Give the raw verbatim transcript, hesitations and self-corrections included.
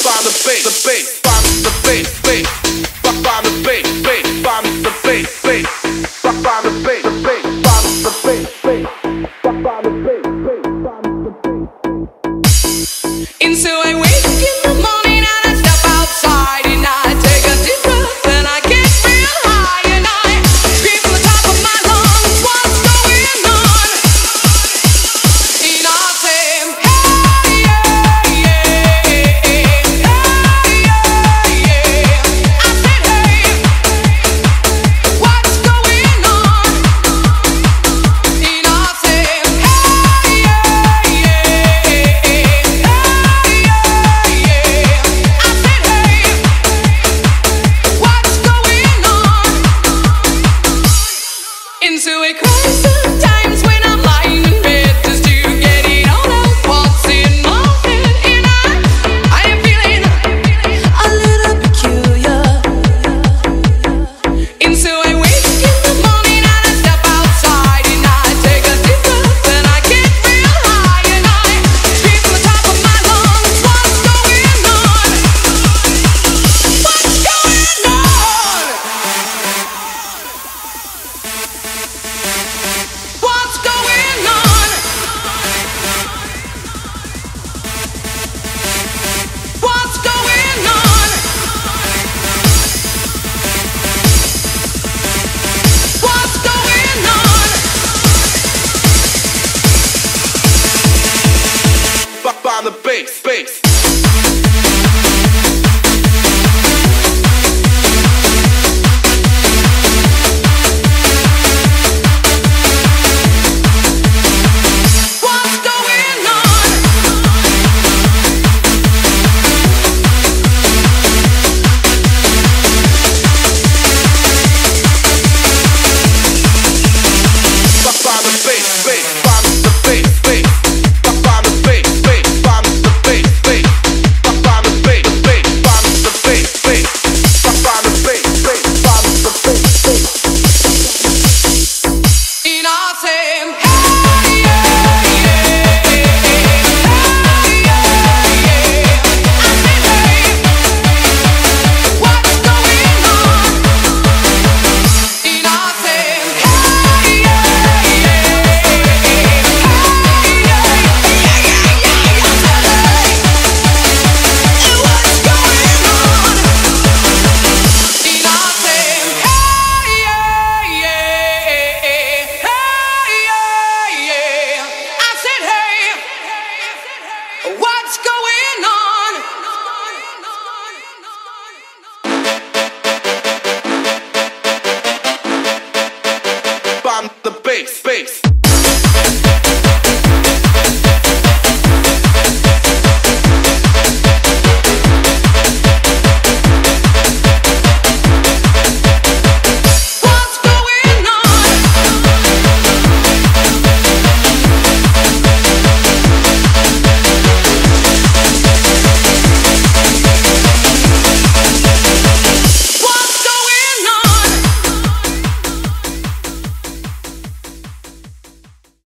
find the bass, the bass, find the bass, bass. Find the bass, bass, find the bass, bass. Find the bass, the bass, find the bass, bass. Find the bass, bass, find the bass. And so I wake in the morning and I step outside and I take a deep breath and I get real high and I scream from the top of my lungs, what's going on? And I say, hey, yeah, yeah, hey, yeah, yeah. I said, hey, what's going on? And I say, hey, yeah, yeah, hey, yeah, yeah. I said, hey, what's going on? Into a crisis sometimes when I'm lying in bed just to get it all out what's in my head. And I, I am feeling a little peculiar. And so I wake in the morning and I step outside and I take a deep breath and I get real high and I scream from the top of my lungs, what's going on? What's going on? What's going on? What's going on? What's going on? Find the bass, bass. What's going on? Find the bass, bass. Find the bass, bass. Find the bass, bass. Find the bass, bass. Find the bass, bass. Find the bass, bass. Find the bass, bass. Find the bass, bass. And I say, hey, yeah, yeah, hey, yeah, yeah. I said, hey, what's going on? And I say, hey, yeah, yeah, hey, yeah, yeah, yeah. I said, hey, what's going on? And I say, hey, yeah, yeah, hey, yeah, yeah. I said, hey, what's going on? Find the bass, bass.